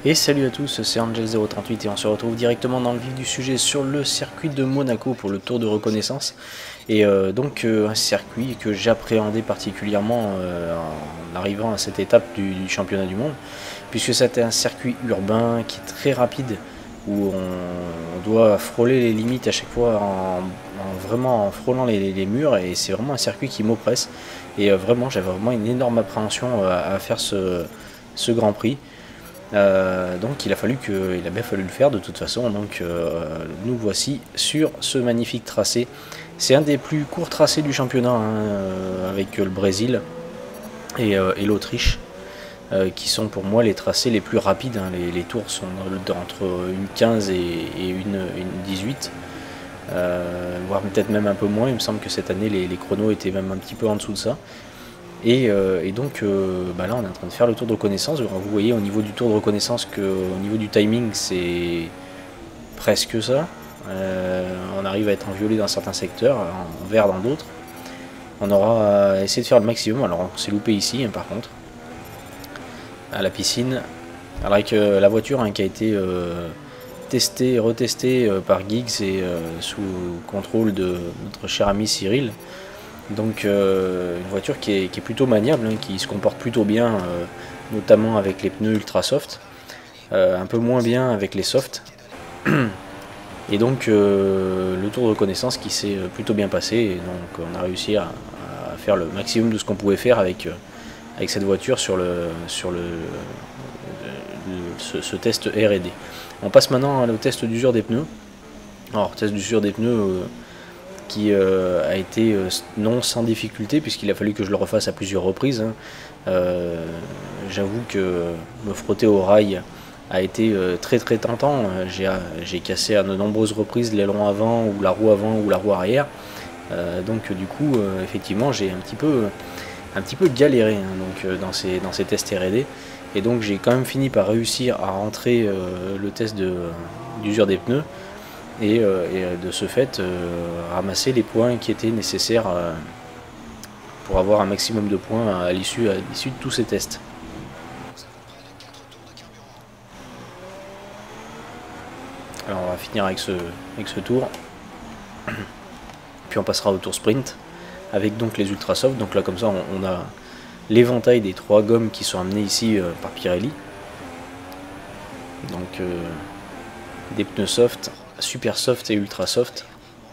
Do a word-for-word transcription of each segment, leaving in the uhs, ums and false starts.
Et salut à tous, c'est Angel zéro trente-huit et on se retrouve directement dans le vif du sujet sur le circuit de Monaco pour le Tour de reconnaissance. Et euh, donc euh, un circuit que j'appréhendais particulièrement euh, en arrivant à cette étape du, du championnat du monde, puisque c'était un circuit urbain qui est très rapide, où on doit frôler les limites à chaque fois en, en vraiment en frôlant les, les murs, et c'est vraiment un circuit qui m'oppresse. Et euh, vraiment j'avais vraiment une énorme appréhension à, à faire ce, ce Grand Prix. Euh, donc il a fallu que, il a bien fallu le faire de toute façon. Donc euh, nous voici sur ce magnifique tracé. C'est un des plus courts tracés du championnat, hein, euh, avec le Brésil et, euh, et l'Autriche, euh, qui sont pour moi les tracés les plus rapides. Hein. Les, les tours sont entre une quinze et, et une, une dix-huit, euh, voire peut-être même un peu moins. Il me semble que cette année les, les chronos étaient même un petit peu en dessous de ça. Et, euh, et donc euh, bah là on est en train de faire le tour de reconnaissance. Vous voyez au niveau du tour de reconnaissance qu'au niveau du timing c'est presque ça. Euh, on arrive à être en violet dans certains secteurs, en vert dans d'autres. On aura essayé de faire le maximum. Alors on s'est loupé ici hein, par contre, à la piscine, avec euh, la voiture hein, qui a été euh, testée, retestée euh, par Giggs et euh, sous contrôle de notre cher ami Cyril. Donc euh, une voiture qui est, qui est plutôt maniable, hein, qui se comporte plutôt bien, euh, notamment avec les pneus ultra soft, euh, un peu moins bien avec les softs. Et donc euh, le tour de reconnaissance qui s'est plutôt bien passé, et donc on a réussi à, à faire le maximum de ce qu'on pouvait faire avec, euh, avec cette voiture sur, le, sur le, le, ce, ce test R et D. On passe maintenant au test d'usure des pneus. Alors test d'usure des pneus euh, qui euh, a été euh, non sans difficulté, puisqu'il a fallu que je le refasse à plusieurs reprises. Hein. Euh, J'avoue que me frotter au rail a été euh, très très tentant. J'ai cassé à de nombreuses reprises l'aileron avant, ou la roue avant, ou la roue arrière. Euh, donc du coup, euh, effectivement, j'ai un petit peu un petit peu galéré hein, donc, euh, dans, ces, dans ces tests R et D. Et donc j'ai quand même fini par réussir à rentrer euh, le test d'usure de, des pneus. Et, euh, et de ce fait euh, ramasser les points qui étaient nécessaires euh, pour avoir un maximum de points à l'issue à l'issue de tous ces tests. Alors on va finir avec ce, avec ce tour, puis on passera au tour sprint avec donc les ultra soft. Donc là comme ça on, on a l'éventail des trois gommes qui sont amenées ici euh, par Pirelli. Donc euh, des pneus soft, super soft et ultra soft.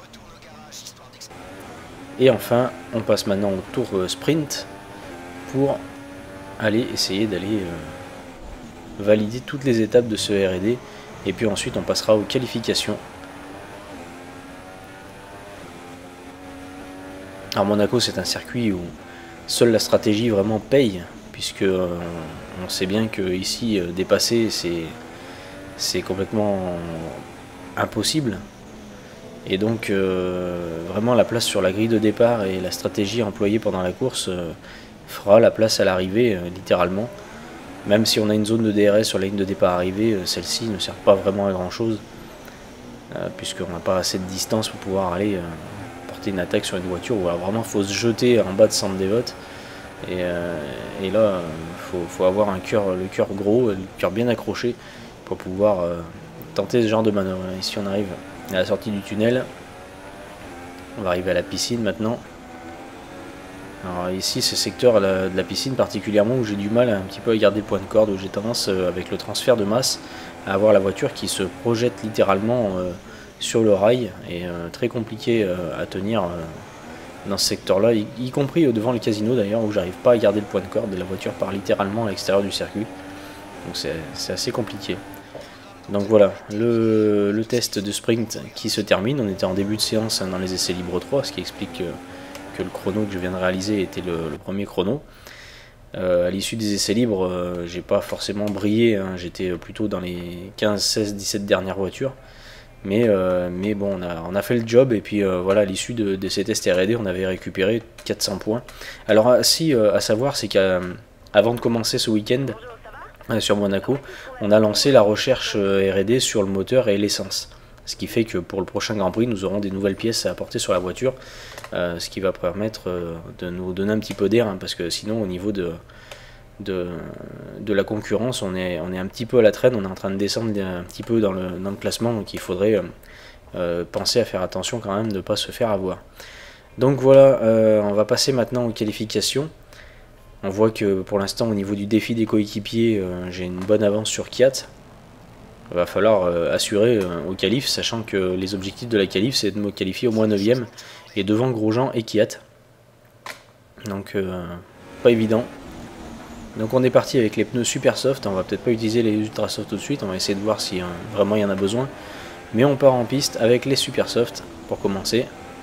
Et enfin on passe maintenant au tour sprint pour aller essayer d'aller euh, valider toutes les étapes de ce R et D, et puis ensuite on passera aux qualifications. Alors Monaco c'est un circuit où seule la stratégie vraiment paye, puisque euh, on sait bien que ici euh, dépasser c'est c'est complètement impossible, et donc euh, vraiment la place sur la grille de départ et la stratégie employée pendant la course euh, fera la place à l'arrivée euh, littéralement. Même si on a une zone de D R S sur la ligne de départ arrivée, euh, celle-ci ne sert pas vraiment à grand chose, euh, puisqu'on n'a pas assez de distance pour pouvoir aller euh, porter une attaque sur une voiture où alors, vraiment il faut se jeter en bas de centre des votes. Et, euh, et là il faut, faut avoir un cœur, le cœur gros, le cœur bien accroché pour pouvoir euh, tenter ce genre de manœuvre. Ici on arrive à la sortie du tunnel, on va arriver à la piscine maintenant. Alors ici ce secteur de la piscine particulièrement où j'ai du mal un petit peu à garder le point de corde, où j'ai tendance avec le transfert de masse à avoir la voiture qui se projette littéralement euh, sur le rail, et euh, très compliqué euh, à tenir euh, dans ce secteur là, y, y compris euh, devant le casino d'ailleurs, où j'arrive pas à garder le point de corde et la voiture part littéralement à l'extérieur du circuit, donc c'est assez compliqué. Donc voilà, le, le test de sprint qui se termine. On était en début de séance hein, dans les essais libres trois, ce qui explique que, que le chrono que je viens de réaliser était le, le premier chrono. Euh, à l'issue des essais libres, euh, j'ai pas forcément brillé, hein, j'étais plutôt dans les quinze, seize, dix-sept dernières voitures. Mais, euh, mais bon, on a, on a fait le job, et puis euh, voilà, à l'issue de, de ces tests R et D, on avait récupéré quatre cents points. Alors, si, euh, à savoir, c'est qu'avant de commencer ce week-end, sur Monaco, on a lancé la recherche R et D sur le moteur et l'essence. Ce qui fait que pour le prochain Grand Prix, nous aurons des nouvelles pièces à apporter sur la voiture, euh, ce qui va permettre euh, de nous donner un petit peu d'air, hein, parce que sinon, au niveau de, de, de la concurrence. On est, on est un petit peu à la traîne, on est en train de descendre un petit peu dans le, dans le classement, donc il faudrait euh, euh, penser à faire attention quand même de ne pas se faire avoir. Donc voilà, euh, on va passer maintenant aux qualifications. On voit que pour l'instant au niveau du défi des coéquipiers, euh, j'ai une bonne avance sur Kiat. Il va falloir euh, assurer euh, au qualif, sachant que les objectifs de la qualif c'est de me qualifier au moins neuvième et devant Grosjean et Kiat. Donc euh, pas évident. Donc on est parti avec les pneus super soft, on va peut-être pas utiliser les ultra soft tout de suite, on va essayer de voir si euh, vraiment il y en a besoin. Mais on part en piste avec les super soft pour commencer.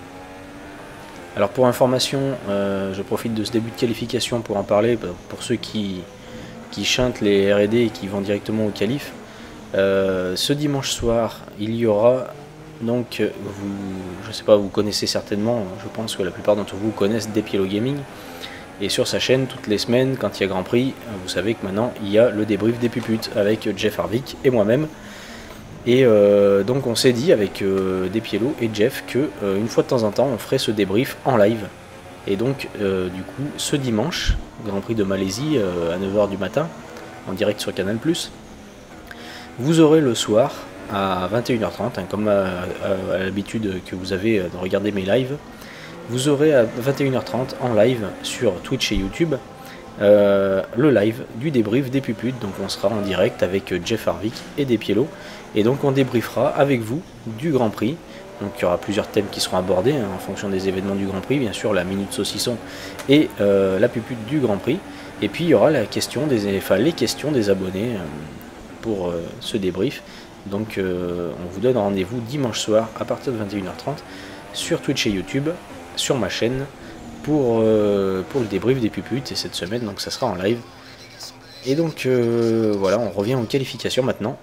Alors pour information, euh, je profite de ce début de qualification pour en parler, pour ceux qui, qui chantent les R et D et qui vont directement au qualif. Euh, ce dimanche soir, il y aura, donc, vous, je sais pas, vous connaissez certainement, je pense que la plupart d'entre vous connaissent Depiello Gaming. Et sur sa chaîne, toutes les semaines, quand il y a Grand Prix, vous savez que maintenant, il y a le débrief des puputes avec Jeff Harvick et moi-même. Et euh, donc on s'est dit avec euh, Depiello et Jeff que euh, une fois de temps en temps on ferait ce débrief en live. Et donc euh, du coup ce dimanche, Grand Prix de Malaisie euh, à neuf heures du matin, en direct sur Canal plus, vous aurez le soir à vingt et une heures trente, hein, comme à, à, à l'habitude que vous avez de regarder mes lives, vous aurez à vingt et une heures trente en live sur Twitch et YouTube euh, le live du débrief des puputes. Donc on sera en direct avec Jeff Harvick et Depiello. Et donc on débriefera avec vous du Grand Prix. Donc il y aura plusieurs thèmes qui seront abordés hein, en fonction des événements du Grand Prix, bien sûr la minute saucisson et euh, la pupute du Grand Prix. Et puis il y aura la question des, enfin, les questions des abonnés euh, pour euh, ce débrief. Donc euh, on vous donne rendez-vous dimanche soir à partir de vingt et une heures trente sur Twitch et YouTube, sur ma chaîne, pour, euh, pour le débrief des puputes. Et cette semaine donc ça sera en live. Et donc euh, voilà, on revient aux qualifications maintenant.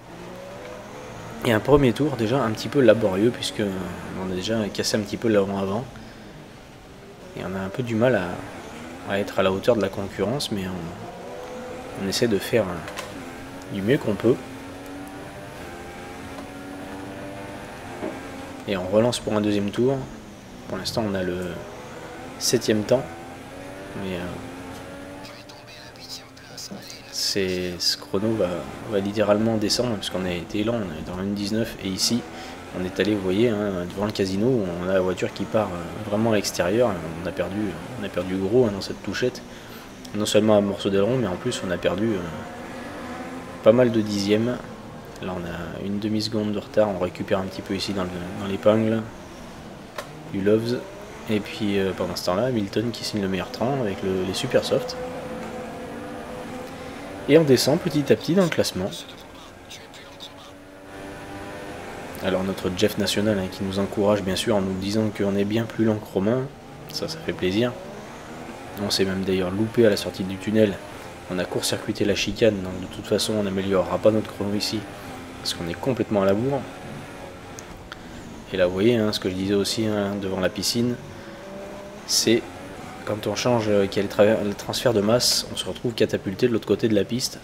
Et un premier tour déjà un petit peu laborieux puisque on a déjà cassé un petit peu l'avant avant. Et on a un peu du mal à, à être à la hauteur de la concurrence, mais on, on essaie de faire du mieux qu'on peut. Et on relance pour un deuxième tour. Pour l'instant on a le septième temps. Mais euh, ce chrono va, va littéralement descendre puisqu'on a été lent, on est dans une dix-neuf et ici on est allé, vous voyez, hein, devant le casino, où on a la voiture qui part vraiment à l'extérieur. On a perdu, on a perdu gros hein, dans cette touchette, non seulement un morceau d'aileron mais en plus on a perdu euh, pas mal de dixièmes. Là on a une demi seconde de retard, on récupère un petit peu ici dans l'épingle du Loves. Et puis euh, pendant ce temps là Hamilton qui signe le meilleur temps avec le, les super soft. Et on descend petit à petit dans le classement. Alors notre Jeff National hein, qui nous encourage bien sûr en nous disant qu'on est bien plus lent que Romain. Ça, ça fait plaisir. On s'est même d'ailleurs loupé à la sortie du tunnel. On a court-circuité la chicane, donc de toute façon on n'améliorera pas notre chrono ici. Parce qu'on est complètement à la bourre. Et là vous voyez hein, ce que je disais aussi hein, devant la piscine. C'est... quand on change qu'il y a le transfert de masse, on se retrouve catapulté de l'autre côté de la piste.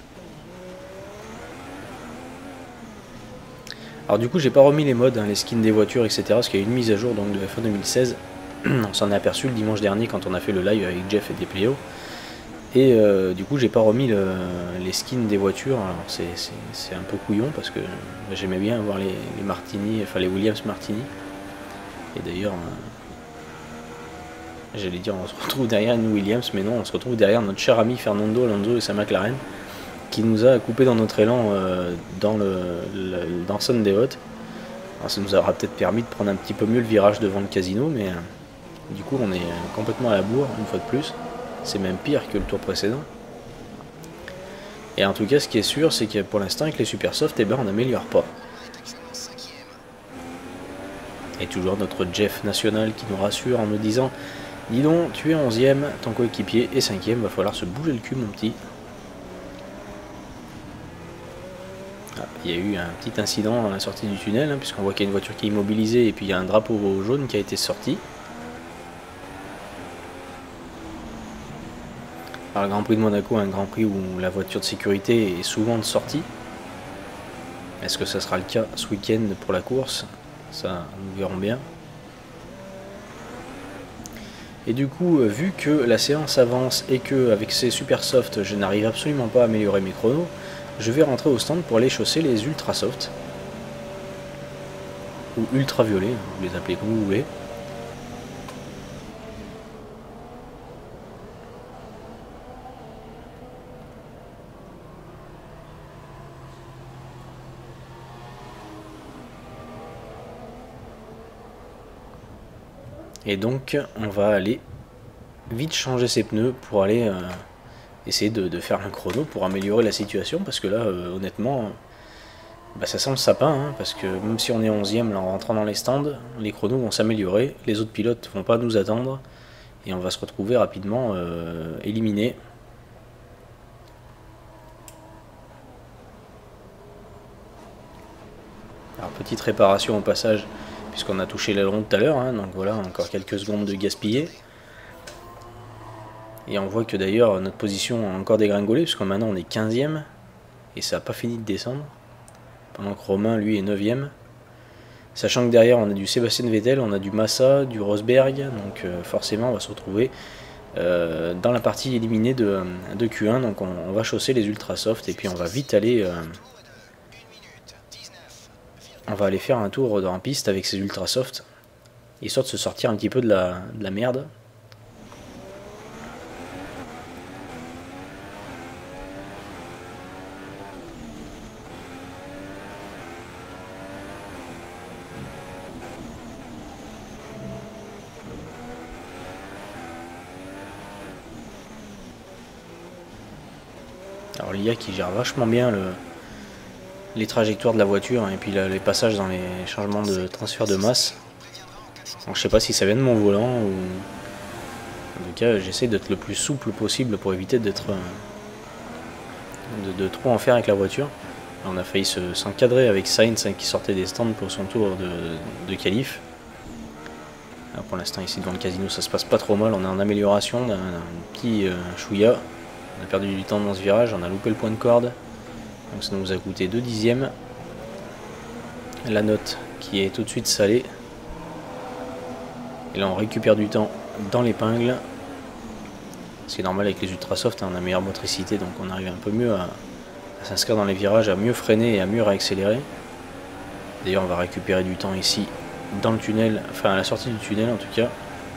Alors du coup j'ai pas remis les modes, hein, les skins des voitures, et cetera. Parce qu'il y a une mise à jour donc, de F un deux mille seize. On s'en est aperçu le dimanche dernier quand on a fait le live avec Jeff et Depiello. Et euh, du coup j'ai pas remis le, les skins des voitures. Alors c'est un peu couillon parce que j'aimais bien avoir les, les Martini, enfin les Williams Martini. Et d'ailleurs... j'allais dire on se retrouve derrière une Williams, mais non, on se retrouve derrière notre cher ami Fernando Alonso et sa McLaren qui nous a coupé dans notre élan euh, dans le, le dans Sunday Hot. Alors ça nous aura peut-être permis de prendre un petit peu mieux le virage devant le casino, mais euh, du coup on est complètement à la bourre une fois de plus. C'est même pire que le tour précédent. Et en tout cas ce qui est sûr c'est que pour l'instant avec les super soft, eh ben, on n'améliore pas. Et toujours notre Jeff National qui nous rassure en nous disant: dis donc, tu es onzième, ton coéquipier est cinquième, va falloir se bouger le cul mon petit. Ah, il y a eu un petit incident à la sortie du tunnel, hein, puisqu'on voit qu'il y a une voiture qui est immobilisée et puis il y a un drapeau jaune qui a été sorti. Alors le Grand Prix de Monaco, un Grand Prix où la voiture de sécurité est souvent de sortie. Est-ce que ça sera le cas ce week-end pour la course? Ça, nous verrons bien. Et du coup, vu que la séance avance et que avec ces super soft, je n'arrive absolument pas à améliorer mes chronos, je vais rentrer au stand pour aller chausser les ultra soft. Ou ultra violet, vous les appelez comme vous voulez. Et donc on va aller vite changer ses pneus pour aller euh, essayer de, de faire un chrono pour améliorer la situation, parce que là euh, honnêtement bah, ça sent le sapin, hein, parce que même si on est onzième là, en rentrant dans les stands, les chronos vont s'améliorer, les autres pilotes vont pas nous attendre et on va se retrouver rapidement euh, éliminé. Alors petite réparation au passage, puisqu'on a touché l'aileron tout à l'heure, hein, donc voilà, encore quelques secondes de gaspillé. Et on voit que d'ailleurs notre position a encore dégringolé, puisque maintenant on est quinzième, et ça n'a pas fini de descendre, pendant que Romain lui est neuvième. Sachant que derrière on a du Sébastien Vettel, on a du Massa, du Rosberg, donc euh, forcément on va se retrouver euh, dans la partie éliminée de, de Q un, donc on, on va chausser les ultra soft, et puis on va vite aller... Euh, on va aller faire un tour dans la piste avec ces ultra soft, histoire de se sortir un petit peu de la, de la merde. Alors l'I A qui gère vachement bien le, les trajectoires de la voiture, hein, et puis la, les passages dans les changements de transfert de masse. Donc, je sais pas si ça vient de mon volant ou... En tout cas j'essaie d'être le plus souple possible pour éviter d'être de, de trop en faire avec la voiture. On a failli s'encadrer se, avec Sainz, hein, qui sortait des stands pour son tour de, de qualif. Alors, pour l'instant ici devant le casino ça se passe pas trop mal, on est en amélioration d'un petit euh, chouïa. On a perdu du temps dans ce virage, on a loupé le point de corde, donc ça nous a coûté deux dixièmes. La note qui est tout de suite salée. Et là on récupère du temps dans l'épingle. C'est normal avec les ultra soft, hein, on a meilleure motricité, donc on arrive un peu mieux à, à s'inscrire dans les virages, à mieux freiner et à mieux réaccélérer. D'ailleurs on va récupérer du temps ici dans le tunnel, enfin à la sortie du tunnel en tout cas.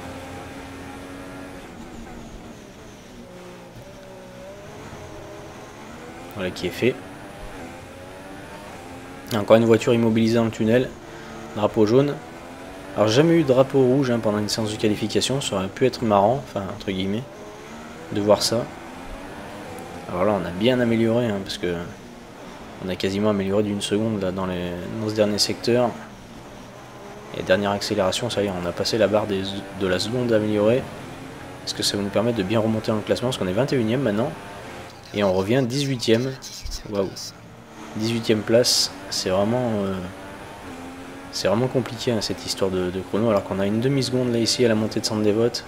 Voilà qui est fait. Encore une voiture immobilisée dans le tunnel. Drapeau jaune. Alors jamais eu de drapeau rouge, hein, pendant une séance de qualification. Ça aurait pu être marrant, enfin entre guillemets, de voir ça. Alors là on a bien amélioré, hein, parce que on a quasiment amélioré d'une seconde là, dans, les, dans ce dernier secteur. Et dernière accélération, ça y est, on a passé la barre des, de la seconde améliorée. Est-ce que ça va nous permettre de bien remonter dans le classement, parce qu'on est vingt et unième maintenant. Et on revient dix-huitième. Waouh. dix-huitième place. C'est vraiment, euh, c'est vraiment compliqué, hein, cette histoire de, de chrono. Alors qu'on a une demi-seconde là ici à la montée de Sandevot.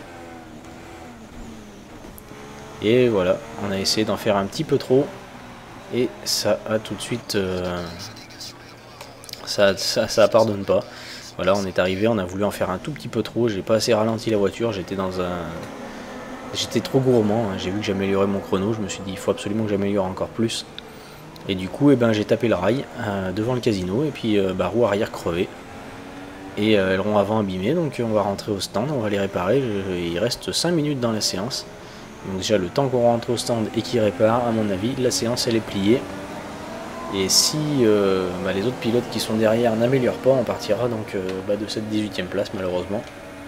Et voilà, on a essayé d'en faire un petit peu trop. Et ça a tout de suite... Euh, ça, ça, ça pardonne pas. Voilà, on est arrivé, on a voulu en faire un tout petit peu trop. J'ai pas assez ralenti la voiture, j'étais dans un... J'étais trop gourmand, hein. J'ai vu que j'améliorais mon chrono, je me suis dit il faut absolument que j'améliore encore plus. Et du coup, eh ben, j'ai tapé le rail euh, devant le casino, et puis euh, bah, roue arrière crevée. Et euh, aileron avant abîmé, donc on va rentrer au stand, on va les réparer. Je, il reste cinq minutes dans la séance. Donc déjà le temps qu'on rentre au stand et qu'il répare, à mon avis, la séance elle est pliée. Et si euh, bah, les autres pilotes qui sont derrière n'améliorent pas, on partira donc euh, bah, de cette dix-huitième place malheureusement.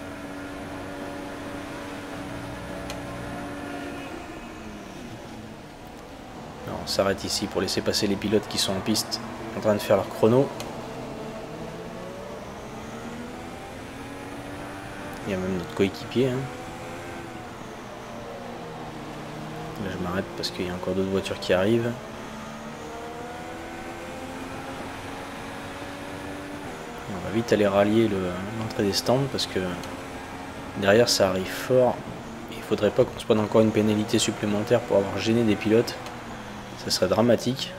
Alors, on s'arrête ici pour laisser passer les pilotes qui sont en piste en train de faire leur chrono. Il y a même notre coéquipier. Hein. Là je m'arrête parce qu'il y a encore d'autres voitures qui arrivent. On va vite aller rallier l'entrée des stands parce que derrière ça arrive fort. Il faudrait pas qu'on se prenne encore une pénalité supplémentaire pour avoir gêné des pilotes. Ça serait dramatique.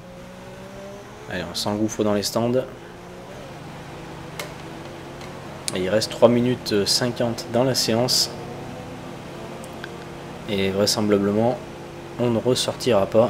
Allez, on s'engouffre dans les stands. Et il reste trois minutes cinquante dans la séance. Et vraisemblablement, on ne ressortira pas.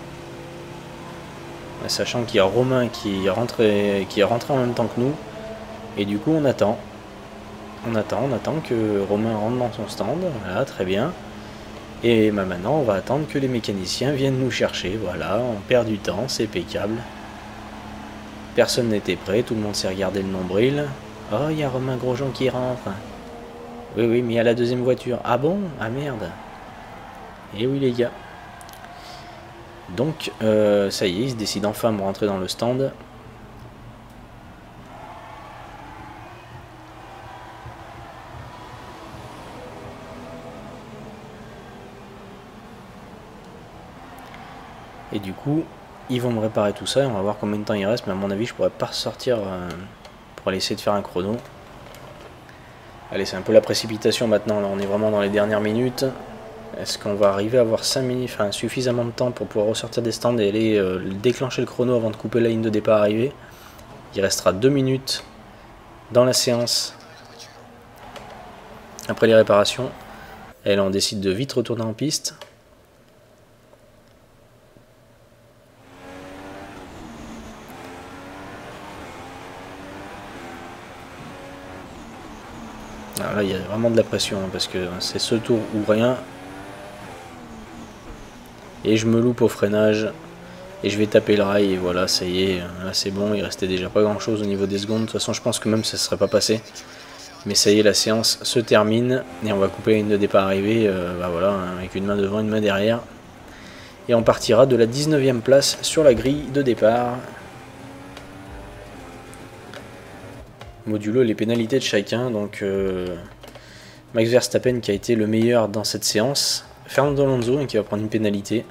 Sachant qu'il y a Romain qui est, rentré, qui est rentré en même temps que nous. Et du coup, on attend. On attend, on attend que Romain rentre dans son stand. Voilà, très bien. Et bah maintenant, on va attendre que les mécaniciens viennent nous chercher. Voilà, on perd du temps, c'est impeccable. Personne n'était prêt, tout le monde s'est regardé le nombril. Oh, il y a Romain Grosjean qui rentre. Oui, oui, mais il y a la deuxième voiture. Ah bon? Ah merde. Et oui, les gars. Donc, euh, ça y est, ils se décident enfin à me rentrer dans le stand. Et du coup, ils vont me réparer tout ça et on va voir combien de temps il reste. Mais à mon avis, je pourrais pas ressortir euh, pour aller essayer de faire un chrono. Allez, c'est un peu la précipitation maintenant. Là, on est vraiment dans les dernières minutes. Est-ce qu'on va arriver à avoir cinq minutes, enfin suffisamment de temps pour pouvoir ressortir des stands et aller euh, déclencher le chrono avant de couper la ligne de départ arrivée? Il restera deux minutes dans la séance après les réparations. Et là on décide de vite retourner en piste. Alors là il y a vraiment de la pression hein, parce que c'est ce tour ou rien. Et je me loupe au freinage. Et je vais taper le rail et voilà, ça y est, là c'est bon, il restait déjà pas grand chose au niveau des secondes. De toute façon je pense que même ça ne serait pas passé. Mais ça y est, la séance se termine. Et on va couper la ligne de départ arrivée, euh, bah voilà, avec une main devant, une main derrière. Et on partira de la dix-neuvième place sur la grille de départ. Modulo les pénalités de chacun. Donc euh, Max Verstappen qui a été le meilleur dans cette séance. Fernando Alonso qui va prendre une pénalité.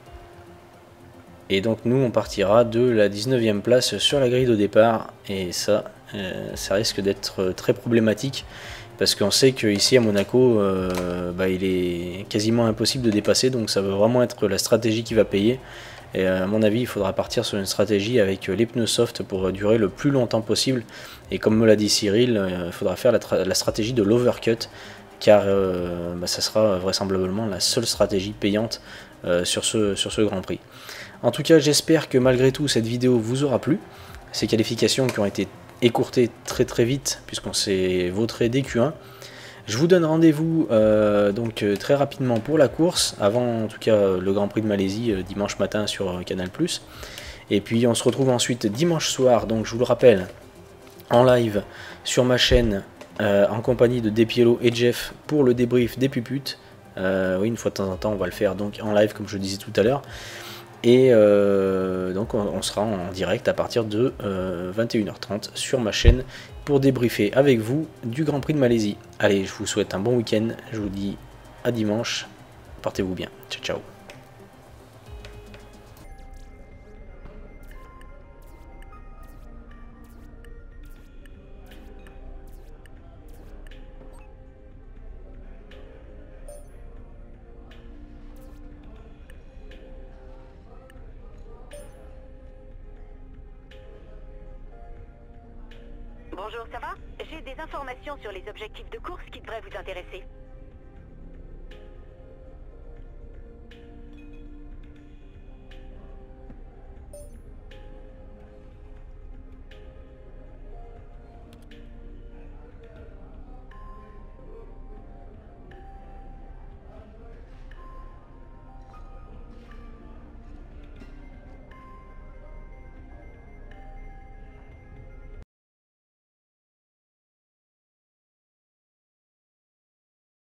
Et donc nous on partira de la dix-neuvième place sur la grille de départ. Et ça, euh, ça risque d'être très problématique. Parce qu'on sait qu'ici à Monaco, euh, bah, il est quasiment impossible de dépasser. Donc ça va vraiment être la stratégie qui va payer. Et à mon avis, il faudra partir sur une stratégie avec les pneus soft pour durer le plus longtemps possible. Et comme me l'a dit Cyril, il faudra faire la, la stratégie de l'overcut. Car euh, bah, ça sera vraisemblablement la seule stratégie payante euh, sur, ce, sur ce Grand Prix. En tout cas, j'espère que malgré tout, cette vidéo vous aura plu. Ces qualifications qui ont été écourtées très très vite, puisqu'on s'est vautré des Q un. Je vous donne rendez-vous euh, donc euh, très rapidement pour la course, avant en tout cas le Grand Prix de Malaisie, euh, dimanche matin sur euh, Canal plus. Et puis on se retrouve ensuite dimanche soir, donc je vous le rappelle, en live sur ma chaîne, euh, en compagnie de Despiello et Jeff, pour le débrief des puputes. Euh, oui, une fois de temps en temps, on va le faire donc en live, comme je disais tout à l'heure. Et euh, donc on, on sera en direct à partir de euh, vingt et une heures trente sur ma chaîne pour débriefer avec vous du Grand Prix de Malaisie. Allez, je vous souhaite un bon week-end, je vous dis à dimanche, portez-vous bien, ciao ciao. Bonjour, ça va? J'ai des informations sur les objectifs de course qui devraient vous intéresser.